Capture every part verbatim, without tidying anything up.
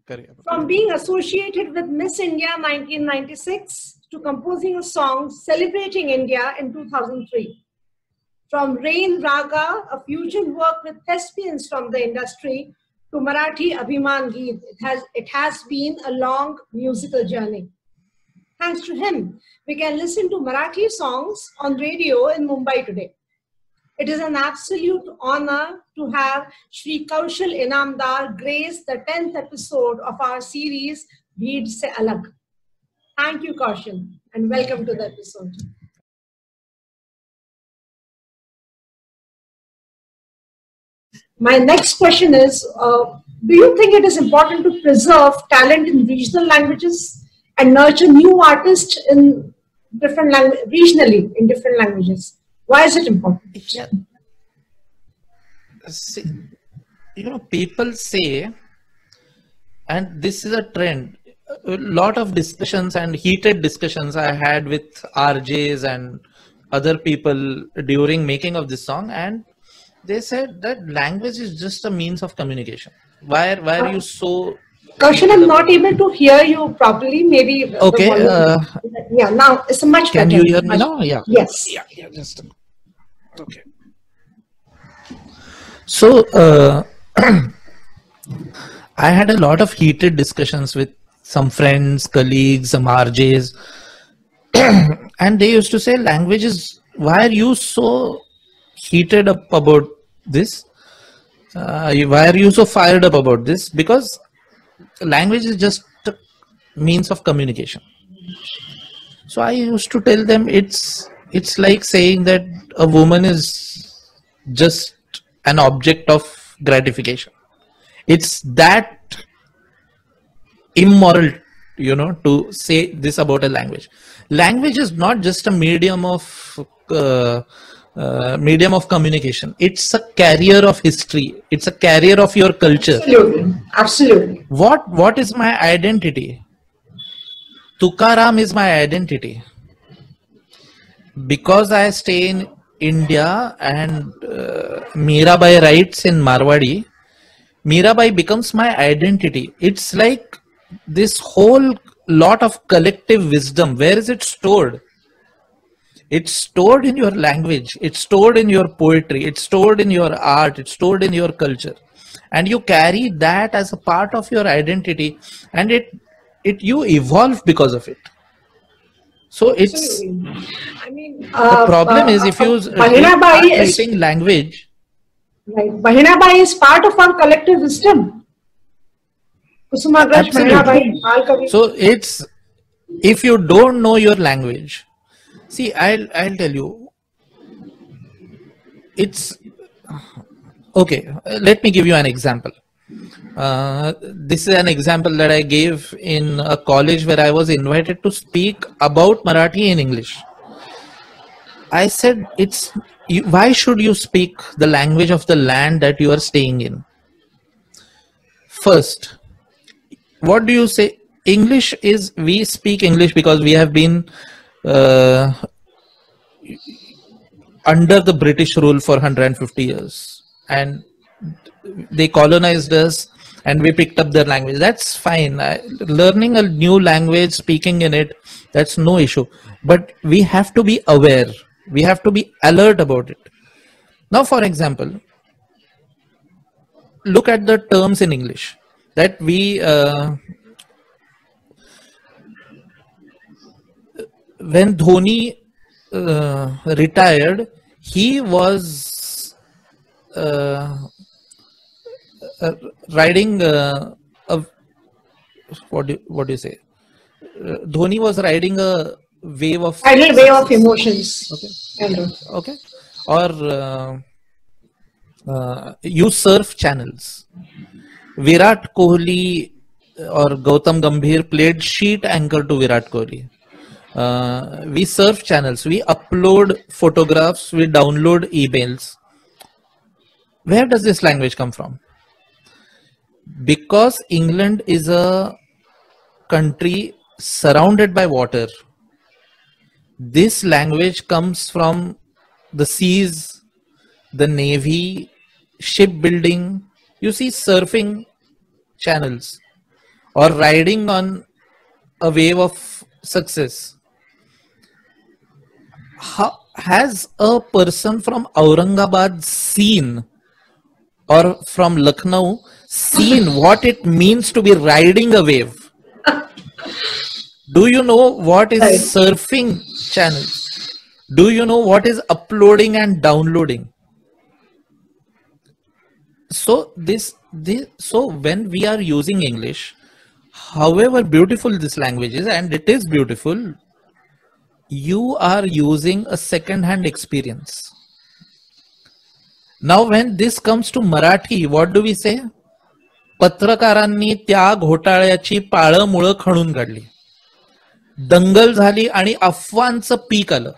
From being associated with Miss India nineteen ninety-six to composing a song celebrating India in two thousand three. From Rain Raga, a fusion work with thespians from the industry, to Marathi Abhiman Geet, it has, it has been a long musical journey. Thanks to him, we can listen to Marathi songs on radio in Mumbai today. It is an absolute honor to have Shri Kaushal Inamdar grace the tenth episode of our series, Bheed Se Alag. Thank you, Kaushal, and welcome to the episode. My next question is, uh, do you think it is important to preserve talent in regional languages and nurture new artists in different languages, regionally in different languages? Why is it important? Yeah. See, you know, people say, and this is a trend, a lot of discussions and heated discussions I had with R Js and other people during making of this song, and they said that language is just a means of communication. Why, why are you so... Kaushal, I'm not able to hear you properly. Maybe... Okay. Uh, yeah, now it's a much can better. Can you hear me now? Yeah. Yes. Yeah, yeah, just... Okay. So, uh, I had a lot of heated discussions with some friends, colleagues, some R Js, and they used to say, language is, why are you so heated up about this? Uh, why are you so fired up about this? Because language is just a means of communication. So I used to tell them it's it's like saying that a woman is just an object of gratification. It's that immoral, you know, to say this about a language. Language is not just a medium of uh, uh, medium of communication. It's a carrier of history. It's a carrier of your culture. Absolutely. Absolutely. What what is my identity? Tukaram is my identity. Because I stay in India and uh, Mirabai writes in Marwadi, Mirabai becomes my identity. It's like this whole lot of collective wisdom. Where is it stored? It's stored in your language. It's stored in your poetry. It's stored in your art. It's stored in your culture. And you carry that as a part of your identity, and it, it you evolve because of it. So it's, I mean, uh, the problem uh, is if you start writing language. Right. Bahinabai is part of our collective wisdom. Absolutely. So it's, if you don't know your language, see, I'll, I'll tell you, it's, okay, let me give you an example. Uh, this is an example that I gave in a college where I was invited to speak about Marathi in English. I said, it's, why should you speak the language of the land that you are staying in? First, what do you say? English is, we speak English because we have been uh, under the British rule for one hundred fifty years, and they colonized us and we picked up their language. That's fine. I, learning a new language, speaking in it, that's no issue. But we have to be aware. We have to be alert about it. Now, for example, look at the terms in English that we, uh, when Dhoni uh, retired, he was uh, uh, riding uh, a, what do, what do you say? Uh, Dhoni was riding a wave of tidal wave of emotions. Okay. Okay. Or uh, uh, you surf channels. Virat Kohli or Gautam Gambhir played sheet anchor to Virat Kohli. Uh, we surf channels. We upload photographs. We download emails. Where does this language come from? Because England is a country surrounded by water. This language comes from the seas, the navy, shipbuilding. You see surfing channels. or riding on a wave of success. How, has a person from Aurangabad seen, or from Lucknow seen what it means to be riding a wave? Do you know what is Right. surfing channels? Do you know what is uploading and downloading? So this, this so when we are using English, however beautiful this language is, and it is beautiful, you are using a second-hand experience. Now when this comes to Marathi, what do we say? पत्रकारांनी त्या घोटाळ्याची पाळं मुळं खणून काढली, दंगल झाली आणि अफवांचं peak आलं,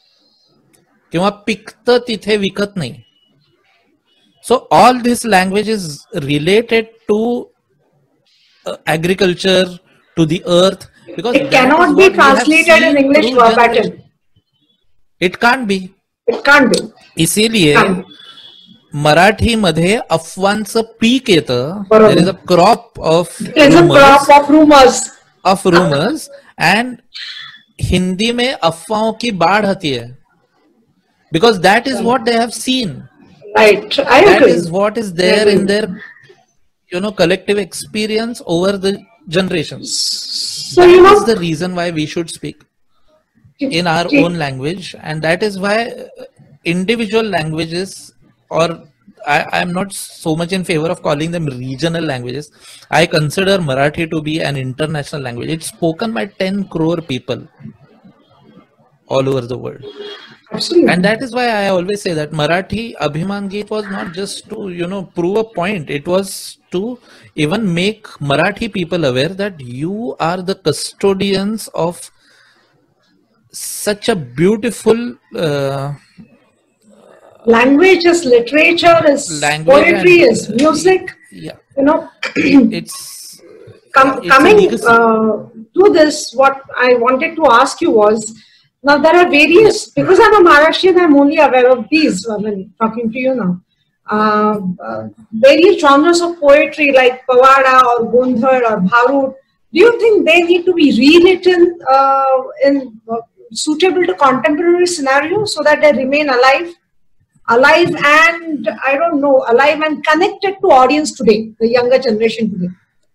किंवा पिकतं तिथे विकत नाही. So all this language is related to uh, agriculture, to the earth, because It that is cannot what be we have translated in seen English through verbatim. generation. It can't be. It can't be. इसीलिए Can't be. Marathi मध्ये अफवांचं peak येतं. बरोबर. There is a crop of There's a crop of rumors. of rumors, and Hindi में अफवाहों की बाढ़ आती है, because that is what they have seen. Right. I That agree. is what is there I in agree. their, you know, collective experience over the generations. So, you That know, is the reason why we should speak in our own language, and that is why individual languages, or I am not so much in favor of calling them regional languages. I consider Marathi to be an international language. It's spoken by ten crore people all over the world. absolutely. And that is why I always say that Marathi Abhiman Geet was not just to, you know, prove a point. It was to even make Marathi people aware that you are the custodians of such a beautiful uh, Language is literature, is Language poetry, and- is music. yeah, You know, it's Com- it's a coming legacy. uh, to this, what I wanted to ask you was, now there are various, because I'm a Maharashtrian, I'm only aware of these, I mean, talking to you now, uh, uh, various genres of poetry like Pawada or Gondhar or Bharut. Do you think they need to be rewritten uh, in uh, suitable to contemporary scenarios so that they remain alive? Alive and, I don't know, alive and connected to audience today, the younger generation today.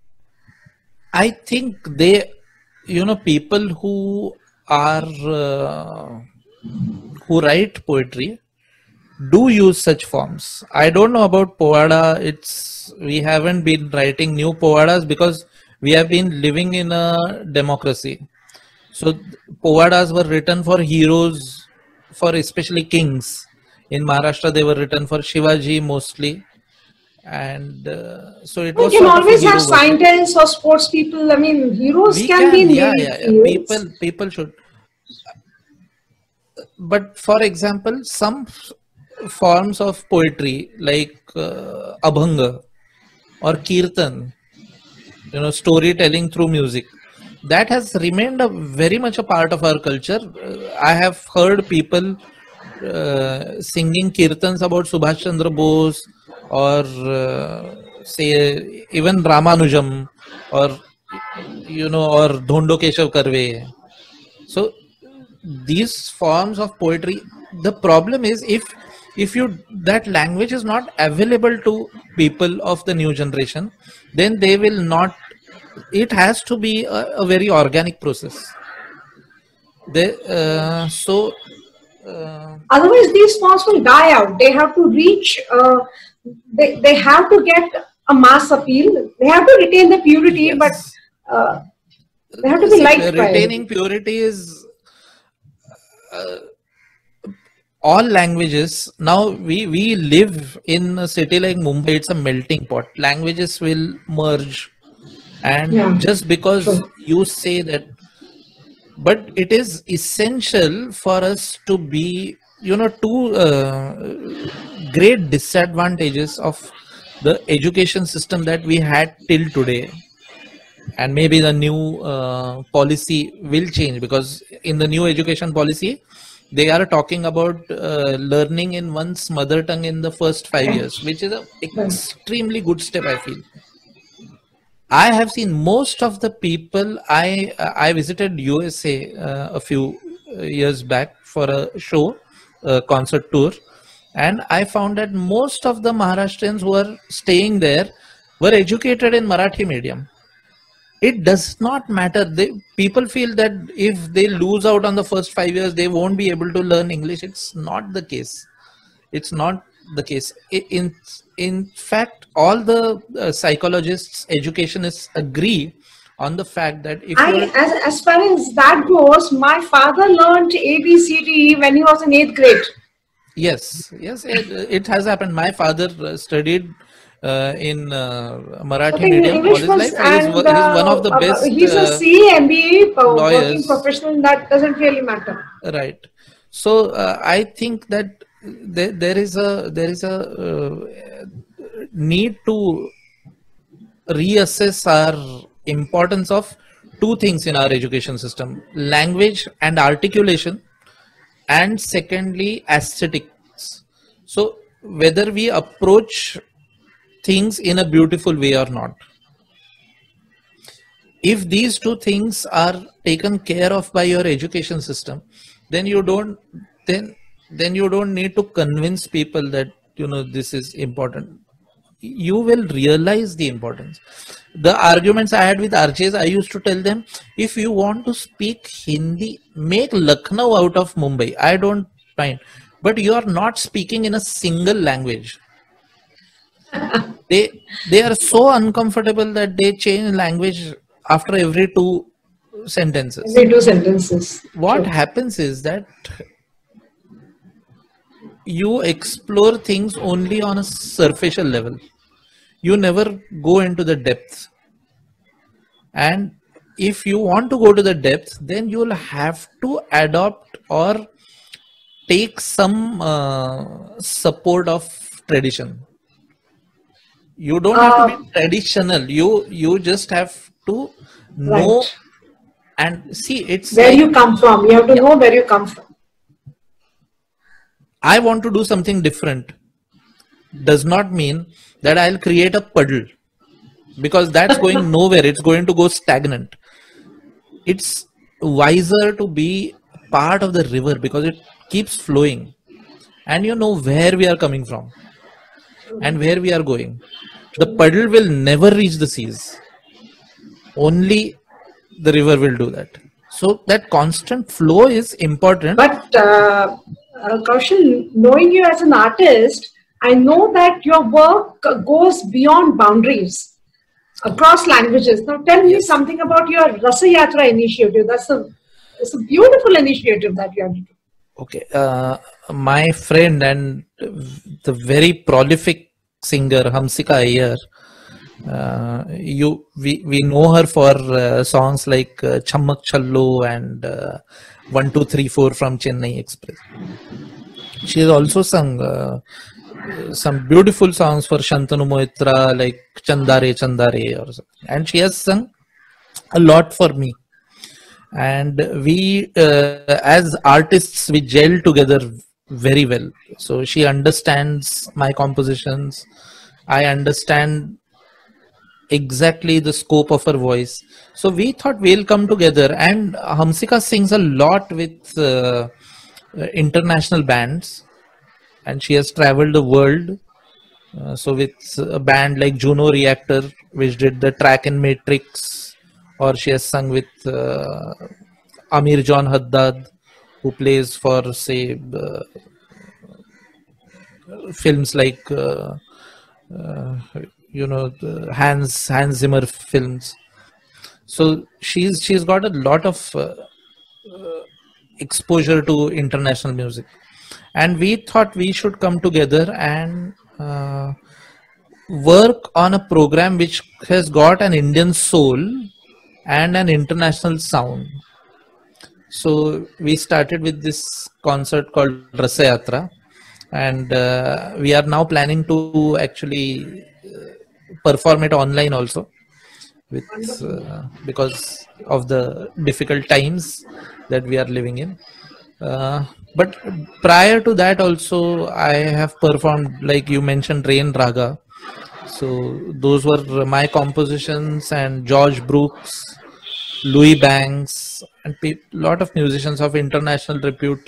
I think they, you know, people who are uh, who write poetry do use such forms. I don't know about Povada. It's we haven't been writing new Povadas because we have been living in a democracy. So Povadas were written for heroes, for especially kings. In Maharashtra, they were written for Shivaji mostly, and uh, so it We was. can sort of a always hero have worship. scientists or sports people. I mean, heroes We can, be in yeah, various yeah, yeah. fields. People, people should. But for example, some f- forms of poetry like uh, Abhanga or Kirtan, you know, storytelling through music, that has remained a very much a part of our culture. Uh, I have heard people uh, singing Kirtans about Subhash Chandra Bose, or uh, say even Ramanujam, or you know, or Dhondo Keshav Karve. So these forms of poetry, the problem is if if you that language is not available to people of the new generation, then they will not. It has to be a, a very organic process. They uh, so. Uh, Otherwise, these forms will die out. They have to reach, uh, they, they have to get a mass appeal. They have to retain the purity, Yes. but uh, they have to be See, liked by retaining purity is uh, all languages. Now we we live in a city like Mumbai. It's a melting pot. Languages will merge, and Yeah. just because True. you say that, but it is essential for us to be, you know, two uh, great disadvantages of the education system that we had till today. And maybe the new uh, policy will change, because in the new education policy, they are talking about uh, learning in one's mother tongue in the first five years, which is an extremely good step, I feel. I have seen most of the people. I I visited U S A uh, a few years back for a show, a concert tour, and I found that most of the Maharashtrians who were staying there were educated in Marathi medium. It does not matter. They, people feel that if they lose out on the first five years, they won't be able to learn English. It's not the case. It's not the case. In in fact, all the uh, psychologists, educationists agree on the fact that if I, as, as far as that goes, my father learned A B C D E when he was in eighth grade. Yes, yes, it, it has happened. My father studied uh, in uh, Marathi Okay, medium all English his was, life. and, He's, he's one of the uh, best. He's a uh, C A, M B A, uh, working lawyers. professional. That doesn't really matter. Right. So uh, I think that there, there is a there is a uh, need to reassess our importance of two things in our education system: language and articulation, and secondly aesthetics. So whether we approach things in a beautiful way or not, if these two things are taken care of by your education system, then you don't then then you don't need to convince people that, you know, this is important. You will realize the importance. The arguments I had with R Js, I used to tell them, if you want to speak Hindi, make Lucknow out of Mumbai. I don't mind. But you are not speaking in a single language. they they are so uncomfortable that they change language after every two sentences. Every two sentences. What True. happens is that you explore things only on a superficial level. You never go into the depth. And if you want to go to the depth, then you will have to adopt or take some uh, support of tradition. You don't have Uh, to be traditional. You you just have to know Right. and see. It's Where like, you come from. You have to know where you come from. I want to do something different does not mean that I'll create a puddle, because that's going nowhere. It's going to go stagnant. It's wiser to be part of the river because it keeps flowing, and you know where we are coming from and where we are going. The puddle will never reach the seas. Only the river will do that. So that constant flow is important. But uh, uh, Kaushal, knowing you as an artist, I know that your work goes beyond boundaries across languages. Now tell me Yes. something about your Rasa Yatra initiative. That's a, it's a beautiful initiative that you have to do. Okay, uh, my friend and the very prolific singer Hamsika Iyer, uh, you we we know her for uh, songs like uh, Chammak Challo and uh, One Two Three Four from Chennai Express. She has also sung uh, some beautiful songs for Shantanu Moitra like Chandare Chandare or something. And she has sung a lot for me. And we uh, as artists, we gel together very well. So she understands my compositions. I understand exactly the scope of her voice. So we thought we'll come together, and Hamsika sings a lot with uh, international bands, and she has traveled the world. Uh, so with a band like Juno Reactor, which did the track in Matrix, or she has sung with uh, Amir John Haddad, who plays for, say, uh, films like uh, uh, you know the Hans Hans Zimmer films. So she's she's got a lot of uh, uh, exposure to international music, and we thought we should come together and uh, work on a program which has got an Indian soul and an international sound. So we started with this concert called Rasa Yatra, and uh, we are now planning to actually uh, perform it online also, with uh, because of the difficult times that we are living in. Uh, but prior to that also, I have performed, like you mentioned, Rain Raga. So those were my compositions, and George Brooks, Louis Banks, and a lot of musicians of international repute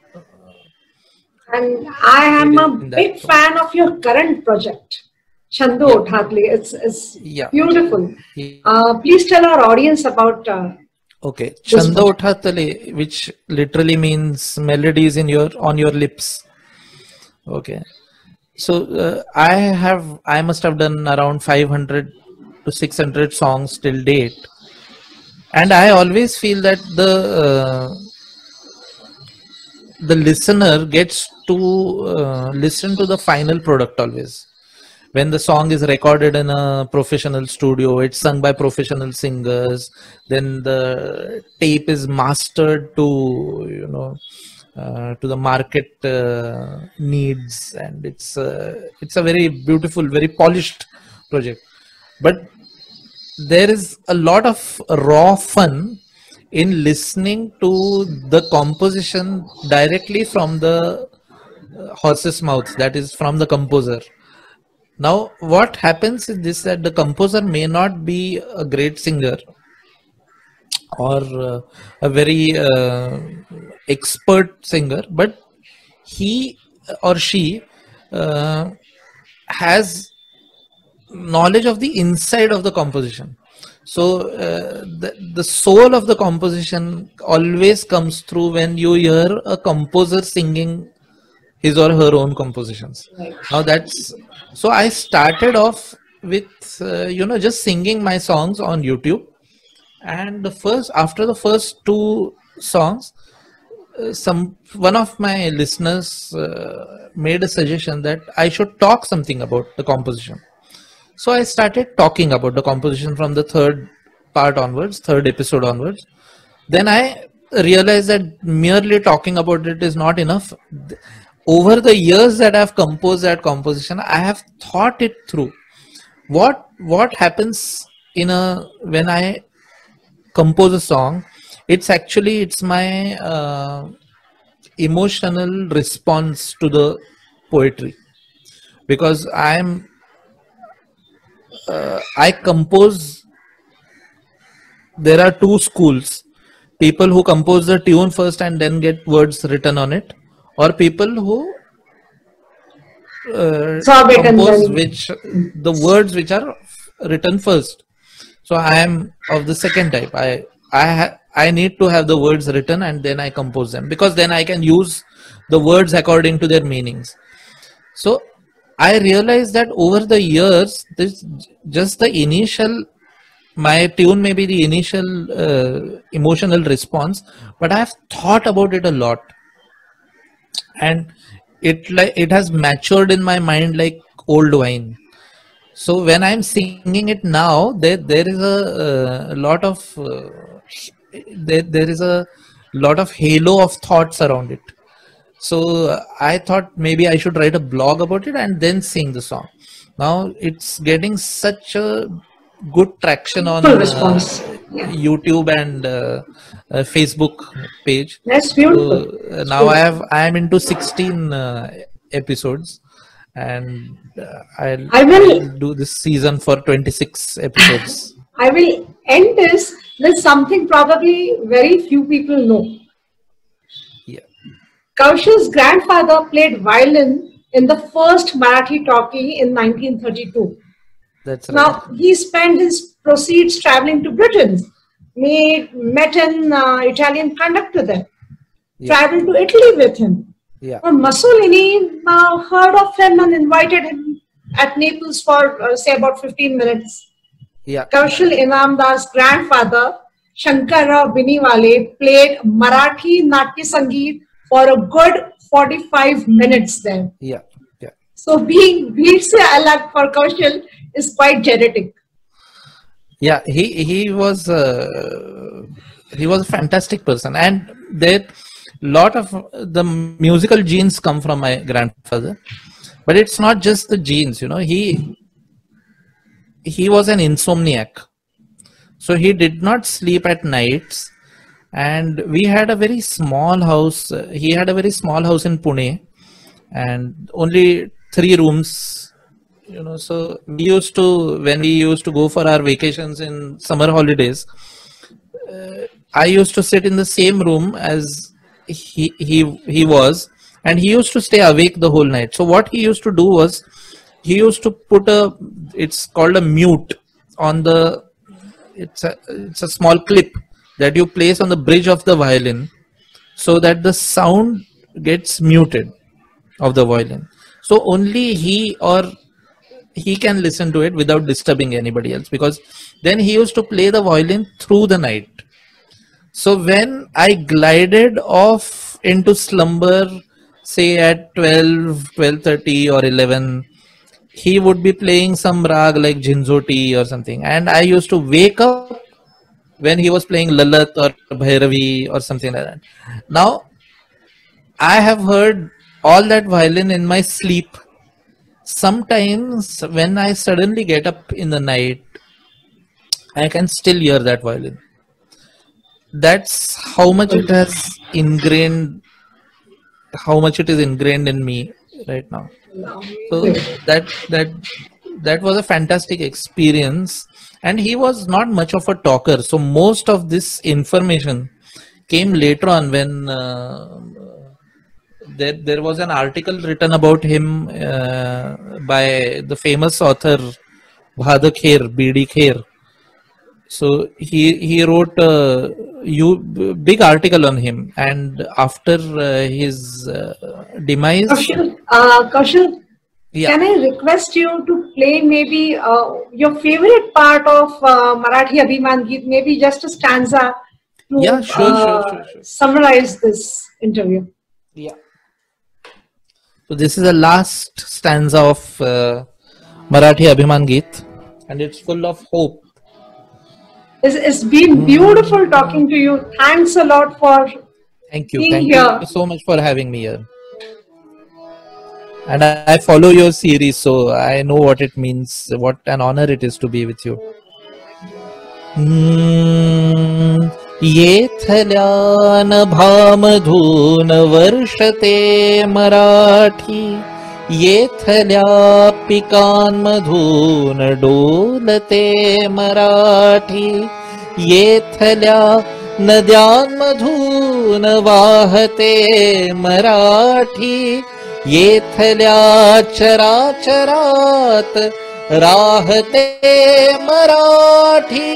And I am played a in that big song. fan of your current project, Chando Yeah, Uthakle. It's, it's yeah, beautiful. yeah. Uh, please tell our audience about uh, Okay, this Chanda project. Uthatale, which literally means melodies in your on your lips. Okay, so uh, I have I must have done around five hundred to six hundred songs till date, and I always feel that the uh, the listener gets to uh, listen to the final product always. When the song is recorded in a professional studio, it's sung by professional singers, then the tape is mastered to, you know, uh, to the market uh, needs, and it's uh, it's a very beautiful, very polished project. But there is a lot of raw fun in listening to the composition directly from the uh, horse's mouth, that is from the composer. Now, what happens is this, that the composer may not be a great singer or uh, a very uh, expert singer, but he or she uh, has knowledge of the inside of the composition. So uh, the, the soul of the composition always comes through when you hear a composer singing his or her own compositions. Right. Now that's, so I started off with uh, you know, just singing my songs on YouTube, and the first, after the first two songs, uh, some one of my listeners uh, made a suggestion that I should talk something about the composition. So I started talking about the composition from the third part onwards, third episode onwards. Then I realized that merely talking about it is not enough. Over the years that I've composed that composition, I have thought it through. What what happens in a, when I compose a song? It's actually, it's my uh, emotional response to the poetry, because I'm uh, I compose. There are two schools: people who compose the tune first and then get words written on it, or people who uh, Saw it and compose then which the words which are written first. So I am of the second type. I I ha- I need to have the words written and then I compose them, because then I can use the words according to their meanings. So I realized that over the years, this just the initial, my tune may be the initial uh, emotional response, but I have thought about it a lot, and it like it has matured in my mind like old wine. So when I'm singing it now, there there is a, uh, lot of uh, there there is a lot of halo of thoughts around it. So uh, I thought maybe I should write a blog about it and then sing the song. Now it's getting such a good traction full on uh, response. Yeah, YouTube and uh, uh, Facebook page. that's So beautiful. uh, It's now I beautiful. have I am into sixteen uh, episodes, and uh, I'll I I'll will do this season for twenty-six episodes. I will end this with something probably very few people know. Yeah, Kaushal's grandfather played violin in the first Marathi talkie in nineteen thirty-two. that's right. Now, he spent his proceeds traveling to Britain, made, met an uh, Italian conductor there, Yeah, traveled to Italy with him. yeah, Now, Mussolini uh, heard of him and invited him at Naples for, uh, say, about fifteen minutes. yeah, Kaushal Inamdar's grandfather, Shankar Rao Biniwale, played Marathi Natya Sangeet for a good forty-five minutes there. yeah, yeah. So being Veer Se Alag for Kaushal is quite genetic. Yeah, he he was uh, he was a fantastic person, and there lot of the musical genes come from my grandfather. But it's not just the genes, you know. He he was an insomniac, so he did not sleep at nights. And we had a very small house. uh, He had a very small house in Pune, and only three rooms you know, so we used to, when we used to go for our vacations in summer holidays, uh, I used to sit in the same room as he he he was, and he used to stay awake the whole night. So what he used to do was, he used to put a, it's called a mute on the, it's a it's a small clip that you place on the bridge of the violin, so that the sound gets muted of the violin. So only he or he can listen to it without disturbing anybody else, because then he used to play the violin through the night. So when I glided off into slumber, say at twelve, twelve thirty or eleven, he would be playing some rag like Jhinjhoti or something, and I used to wake up when he was playing Lalat or Bhairavi or something like that. Now, I have heard all that violin in my sleep. Sometimes when I suddenly get up in the night, I can still hear that violin. That's how much it has ingrained, how much it is ingrained in me right now. So that that that was a fantastic experience. And he was not much of a talker, so most of this information came later on, when uh, there there was an article written about him uh, by the famous author Bhada Kher, B D Kher. So he he wrote a you big article on him, and after uh, his uh, demise, Kaushal, uh, Kaushal, yeah. Can I request you to play maybe uh, your favorite part of uh, Marathi Abhiman Geet, maybe just a stanza to Yeah, sure, uh, sure, sure, sure. summarize this interview? Yeah. So this is the last stanza of uh, Marathi Abhiman Geet, and it's full of hope. It's, it's been beautiful talking to you. Thanks a lot for Thank you. being Thank here. you so much for having me here. And I, I follow your series, so I know what it means, what an honor it is to be with you. Hmm. येथल्यान भामधून वर्षते Marathi, येथल्या पिकांमधून डोलते Marathi, येथल्या नद्यांमधून वाहते मराठी, येथल्या चराचरात राहते मराठी.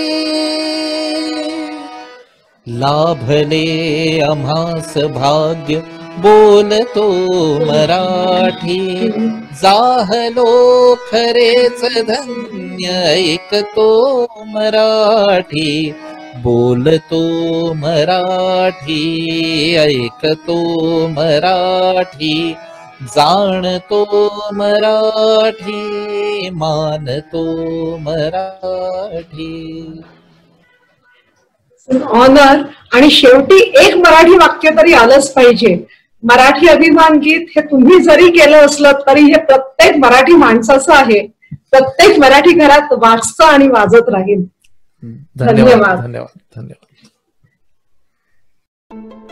लाभले आम्हास भाग्य बोलतो मराठी, जाहलो खरेच धन्य ऐकतो मराठी, बोलतो मराठी, ऐकतो मराठी, जाणतो मराठी, मानतो मराठी. ऑनर. आणि शेवटी एक मराठी वाक्य तरी आलंच पाहिजे. मराठी अभिमान गीत हे तुम्ही जरी केलं असलं तरी हे प्रत्येक मराठी माणसाचं आहे. प्रत्येक मराठी घरात वाजतं आणि वाजत राहील. धन्यवाद. धन्यवाद. धन्यवाद.